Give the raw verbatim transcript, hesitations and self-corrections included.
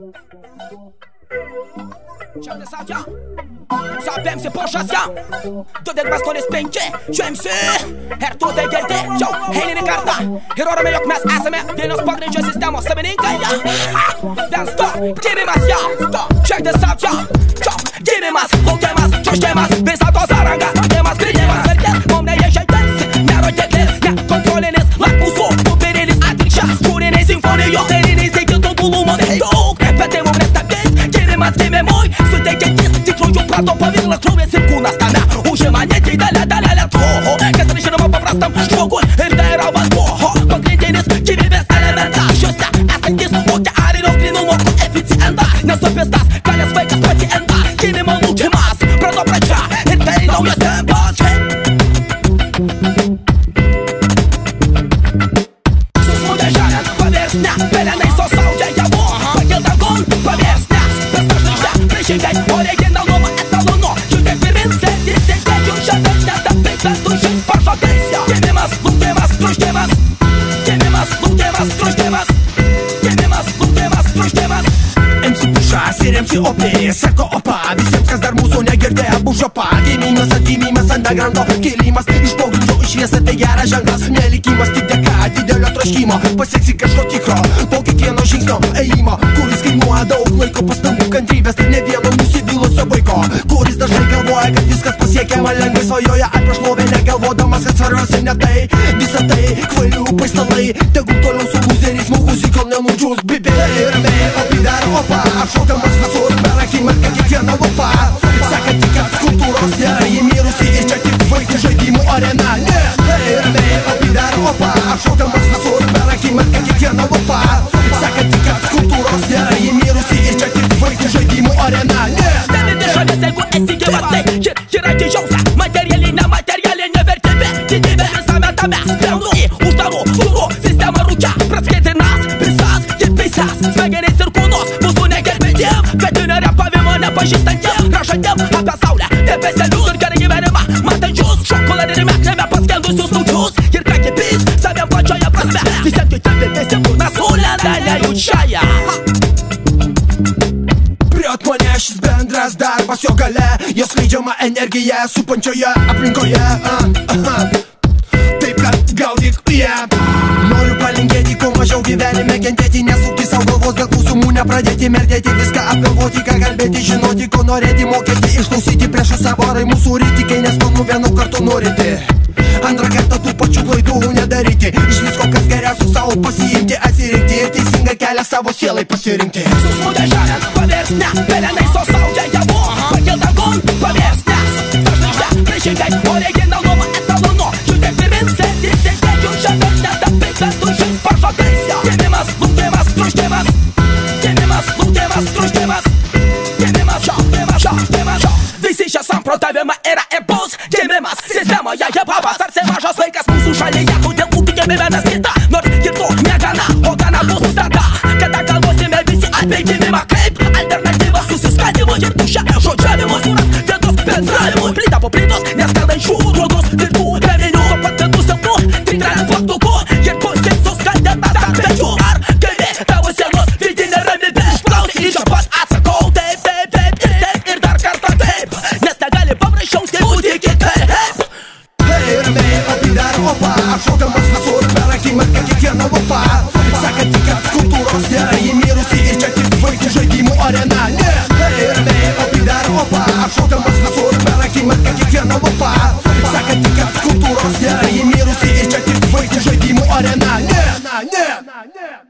Ciao de Savia, sapem se poșasia Dode dmas to nespenke, që M C Herto de gjelte, qo, hejni në karta Herore me jok mes aseme, djenos pagre që sistemo Se me ninka ja, den sto, gjemi mas ja Sto, qek de Savia, qo, gjemi mas, loke mas, qoshke mas Besa to zaranga, loke mas, grije mas Verket, mom ne jeshe jens, mero gjekles Ja, kontrolinis, lak muso, poperilis Atriksha, kurinis, simfoni, jo Terinis, e këtë tullu mod Dok, vete mom nesta bes, gjemi mas, gjemi moj Sute gjetis, ti kroju prato Pavigla krove cirkuna stana Ushema njeti, dala, dala, la troho Kësë rishë në më pëprastëm, shkogun Irda e rava dvoho Konkretinis, gjimi bes elementa Shësa, asengis, oke arin o klinu Mo ku eficienta, nësë pestas Kalles vejkas pacienta, gjimi më luqe mas Prato preqa, irda i naujas tempas Sus mu dëgjane, paversnja Pele nej so sauja javo Pakil dangon, paversnja Pesta shështja, prishingaj Original noma etalono Qyte pirin, se si se se Ju shatë shtë të pekta Tu shqip për shokesja Gjemi mas, luke mas, trushke mas Gjemi mas, luke mas, trushke mas Gjemi mas, luke mas, trushke mas M C pusha, sirem si ope Seko opa, visem s'kas dar muso Nja gjerde a bu shopa Gimi mas, gimi mas, underground Kili mas, ish pogru gjo ish vjeset e jara Zhangras, mjeliki mas, ti deka Ti delo troshkima, po seksi ka shko tikro Po ke kjeno shinsno, e ima Kur iskri mua do u klejko Pas të mu këndribes, ne vjeno mu si bilo së bojko Kur is dash ne galvoja, kad viskas pasjekė Më lengvai svajoja, ai prašlovė negalvodamas Kad svarbiausia ne tai, visa tai Kvaliu paistalai, tegul toliau su luzeriais Smaugus kol nenudžius, bibi Ramiai, opi dar opa Apšaukiamas visur, per akimirką kiekvieną lopą Sakant tik kad kultūros nėra Ji mirusi ir čia tik vaikų žaidimų arena Ne, ramiai, opi dar opa Apšaukiamas visur, per akimirką kiekvieną lopą Sakant tik kad kultūros nėra Ji mirusi ir čia tik vaikų žaidimų arena Ne, šalis, jeigu esi gyvas, tai ji yra didžiausia Materialinė, materialinė vertybė Didybė visame tame Sprendu į uždarų durų sistemą rūkia Praskėtinas, prisas, ir peisas Smegenys ir kūnus, mūsų negerbėtiem Kadinė repavimo nepažįstantiem Rašantiem apie saulę, debeselius ir gerą gyvenimą Matančius, šokoladinį meknėme paskendusius naučius Ir ką kipys, saviem plačioje prasme Visiems kitiem visi, kur mes sulenda nejučiaja Priot mane šis bendras darbas jo gale Jo skleidžiama energija supančioje aplinkoje uh, uh, Taip kad gaudyk yeah. Noriu palinkėti kuo mažiau gyvenime kentėti Nesukti savo galvos dėl klausimų nepradėti Merdėti viską apgalvoti, ką kalbėti Žinoti, ko norėti, mokėti Išklausyti priešų savo raimų suryti Kai neskanu vienu kartu norėti Antrą kartą tų pačių klaidų nedaryti Iš visko kas geriausių savo pasiimti Atsirinkti ir teisingą kelią savo sielai pasirinkti Susmudę žemę, paversnę Pelenai so sauja javo Pakil dangon, paversnės Pažvaigždė, priešingai, originalumo etalono Judek pirin, sėdi, sėdė Jų šiandien netapik, bet tu žins pašokais Gimimas, lūkimas, truškimas Gimimas, lūkimas, truškimas Gimimas, šoktimas, šoktimas Visi šie samprotavimai yra ir bus Gimimas, sistemoje hip-hopas Tarsi mažas vaikas mūsų šalyje Kodėl ūkiniame vienas kitą Nors kitų negana, o gana bus tada Kada galvosime visi apie gimimą Kaip alternatyva susiskandimui Ir tušia žodžiavimui Suras vietos bendravimui Plyta po plytos, neskaldančių rodos Virtų gaminių, to patentų silpnų Tinkrant plaktuku Ir pusė suskandina tarp pečių Ar gali tavo sienos vidinė ramybė Išklausi iš čia pat atsakau Taip, taip, taip, ir taip, ir dar kartą taip Nes negali paprasčiau tai būti kitaip Hei, ramiai, opi dar opa Apšaukiamas visur, per akimirką kiekvieną lopą Sakant tik kad kultūros nėra Ji mirusi ir čia tik vaikų žaidimų arena Ne, hei, ramiai, opi dar opa Apšaukiamas visur, per akimirką kiekvieną lopą Sakant tik kad kultūros nėra Ji mirusi ir čia tik vaikų žaidimų arena Ne, ne, ne